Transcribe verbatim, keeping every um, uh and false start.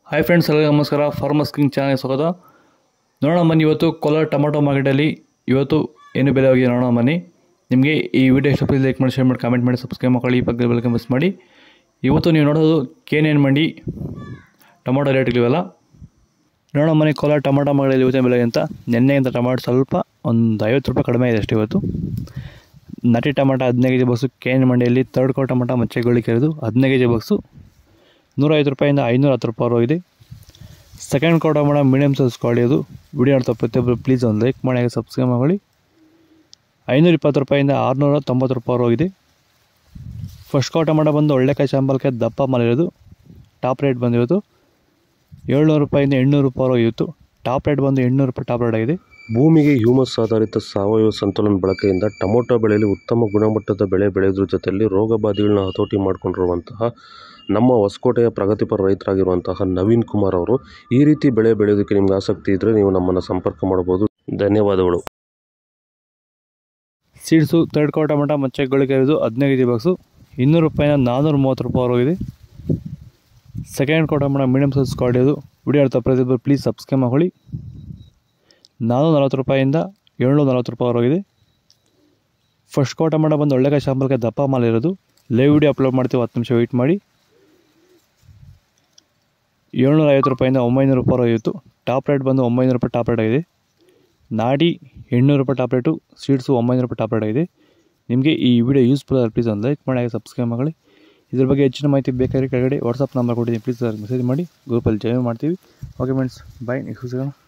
Hi friends, ಎಲ್ಲರಿಗೂ ನಮಸ್ಕಾರ. Farmers king ಚಾನಲ್ಗೆ ಸ್ವಾಗತ. ನೋಡೋಣ ಬನ್ನಿ, ಇವತ್ತು ಕೋಲಾರ ಟೊಮೊಟೊ ಮಾರ್ಕೆಟಲ್ಲಿ ಇವತ್ತು ಏನು ಬೆಲೆ ಹೋಗಿದೆ ನೋಡೋಣ ಬನ್ನಿ. ನಿಮಗೆ ಈ ವಿಡಿಯೋ ಇಷ್ಟ ಪ್ಲೀಸ್ ಲೈಕ್ ಮಾಡಿ, ಶೇರ್ ಮಾಡಿ, ಕಾಮೆಂಟ್ ಮಾಡಿ, ಸಬ್ಸ್ಕ್ರೈಬ್ ಮಾಡಿ, ಈ ಪಕ್ಕದ ಬೆಲ್ ಮಿಸ್ ಮಾಡಿ. ಇವತ್ತು ನೀವು ನೋಡೋದು K N N mandi tomato ರೇಟ್ಗಳಿವೆಲ್ಲ ನೋಡೋಣ ಬನ್ನಿ. ಕೋಲಾರ ಟೊಮೊಟೊ ಮಾರ್ಕೆಟಲ್ಲಿ ಇವತ್ತಿನ ಬೆಲೆ ಅಂತ ನೆನ್ನೆಗಿಂತ ಟೊಮೊಟೊ ಸ್ವಲ್ಪ ಒಂದು ಐವತ್ತು ರೂಪಾಯಿ ಕಡಿಮೆ ಇದೆ ಅಷ್ಟೇ. ಇವತ್ತು ನಾಟಿ ಟೊಮೊಟೊ ಹದಿನೈದು K G box K N ಮಂಡಿಯಲ್ಲಿ ತರ್ಡ್ ಕೋ ಟೊಮೊಟೊ ಮಚ್ಚೆಗೋಳಿ ಕೆರೆದು ಹದಿನೈದು ಕೆ ಜಿ ಬಾಕ್ಸು ನೂರೈವತ್ತು ರೂಪಾಯಿಂದ ಐನೂರ ಹತ್ತು ರೂಪಾಯಿ ಹೋಗಿದೆ. ಸೆಕೆಂಡ್ ಕೋ ಟೊಮೊಟೊ ಮೀಡಿಯಮ್ ಸೈಜ್ ಕ್ವಾಲಿಟಿ ಅದು. ವಿಡಿಯೋ ನೋಡ್ತಾ ಪ್ರತಿಯೊಬ್ಬರು ಪ್ಲೀಸ್ ಒಂದು ಲೈಕ್ ಮಾಡಿ, ಹಾಗೆ ಸಬ್ಸ್ಕ್ರೈಬ್ ಮಾಡಿ. ಐನೂರ ಇಪ್ಪತ್ತು ರೂಪಾಯಿಂದ ಆರುನೂರ ತೊಂಬತ್ತು ರೂಪಾಯಿ ಹೋಗಿದೆ. ಫಸ್ಟ್ ಕೋ ಟೊಮೊಟೊ ಬಂದು ಒಳ್ಳೆಕಾಯಿ ಚಾಂಬಲ್ಕಾಯಿ ದಪ್ಪ ಮಾಡಿರೋದು. ಟಾಪ್ ರೇಟ್ ಬಂದಿರೋದು ಏಳ್ನೂರು ರೂಪಾಯಿಂದ ಎಂಟುನೂರು ರೂಪಾಯಿ ಹೋಗಿತ್ತು. ಟಾಪ್ ರೇಟ್ ಬಂದು ಎಂಟುನೂರು ರೂಪಾಯಿ ಟಾಪ್ ರೇಟ್ ಆಗಿದೆ. ಭೂಮಿಗೆ ಹ್ಯೂಮಸ್ ಆಧಾರಿತ ಸಾವಯವ ಸಂತುಲನ ಬಳಕೆಯಿಂದ ಟೊಮೊಟೊ ಬೆಳೆಯಲ್ಲಿ ಉತ್ತಮ ಗುಣಮಟ್ಟದ ಬೆಳೆ ಬೆಳೆಯೋದ್ರ ಜೊತೆಯಲ್ಲಿ ರೋಗ ಬಾಧೆಗಳನ್ನ ಹತೋಟಿ ಮಾಡಿಕೊಂಡಿರುವಂತಹ ನಮ್ಮ ಹೊಸಕೋಟೆಯ ಪ್ರಗತಿಪರ ರೈತರಾಗಿರುವಂತಹ ನವೀನ್ ಕುಮಾರ್ ಅವರು, ಈ ರೀತಿ ಬೆಳೆ ಬೆಳೆಯೋದಕ್ಕೆ ನಿಮ್ಗೆ ಆಸಕ್ತಿ ಇದ್ದರೆ ನೀವು ನಮ್ಮನ್ನು ಸಂಪರ್ಕ ಮಾಡಬಹುದು. ಧನ್ಯವಾದಗಳು. ಸೀಡ್ಸು ತರ್ಡ್ ಕೋ ಟೊಮೊಟೊ ಮಚ್ಚೆಗೋಳಿಕೆ ಇರೋದು ಹದಿನೈದು ಕೆ ಜಿ ಬಾಕ್ಸು ಇನ್ನೂರು ರೂಪಾಯಿನ ನಾನ್ನೂರ ಮೂವತ್ತು ರೂಪಾಯಿ ಹೋಗಿದೆ. ಸೆಕೆಂಡ್ ಕೋ ಟೊಮೊಟೊ ಮೀಡಿಯಮ್ ಸೈಜ್ ಕ್ವಾಲಿಟಿ ಅದು. ವಿಡಿಯೋ ನೋಡ್ತಾ ಪ್ರತಿಯೊಬ್ಬರು ಪ್ಲೀಸ್ ಸಬ್ಸ್ಕ್ರೈಬ್ ಮಾಡಿ. ನಾನ್ನೂರ ನಲ್ವತ್ತು ರೂಪಾಯಿಂದ ಏಳ್ನೂರ ನಲ್ವತ್ತು ರೂಪಾಯಿ ಹೋಗಿದೆ. ಫಸ್ಟ್ ಕೋ ಟೊಮೊಟೊ ಬಂದು ಒಳ್ಳೆಕಾಯಿ ಶಾಂಬಲ್ಕಾಯಿ ದಪ್ಪ ಮಾಲಿರೋದು. ಲೈವ್ ವಿಡಿಯೋ ಅಪ್ಲೋಡ್ ಮಾಡ್ತೀವಿ, ಹತ್ತು ನಿಮಿಷ ವೆಯ್ಟ್ ಮಾಡಿ. ಏಳ್ನೂರ ಐವತ್ತು ರೂಪಾಯಿಂದ ಒಂಬೈನೂರು ರೂಪಾಯಿ ಹೋಗಿತ್ತು. ಟಾಪ್ ರೇಟ್ ಬಂದು ಒಂಬೈನೂರು ರೂಪಾಯಿ ಟಾಪ್ ರೇಟ್ ಆಗಿದೆ. ನಾಡಿ ಎಂಟುನೂರು ರೂಪಾಯಿ ಟಾಪ್ ರೇಟು, ಸೀಡ್ಸು ಒಂಬೈನೂರು ರೂಪಾಯಿ ಟಾಪ್ ರೇಟ್ ಆಗಿದೆ. ನಿಮಗೆ ಈ ವಿಡಿಯೋ ಯೂಸ್ಫುಲ್ ಆದರೆ ಪ್ಲೀಸ್ ಒಂದು ಲೈಕ್ ಮಾಡಿ, ಹಾಗೆ ಸಬ್ಸ್ಕ್ರೈಬ್ ಮಾಡಿ. ಇದ್ರ ಬಗ್ಗೆ ಹೆಚ್ಚಿನ ಮಾಹಿತಿ ಬೇಕಾದ್ರೆ ಕೆಳಗಡೆ ವಾಟ್ಸಪ್ ನಂಬರ್ ಕೊಟ್ಟಿದ್ದೀನಿ, ಪ್ಲೀಸ್ ಮೆಸೇಜ್ ಮಾಡಿ. ಗ್ರೂಪಲ್ಲಿ ಜಾಯಿನ್ ಮಾಡ್ತೀವಿ. ಓಕೆ ಫ್ರೆಂಡ್ಸ್, ಬಾಯ್. ನೆಕ್ಸ್ಟ್ ಸಿಗೋಣ.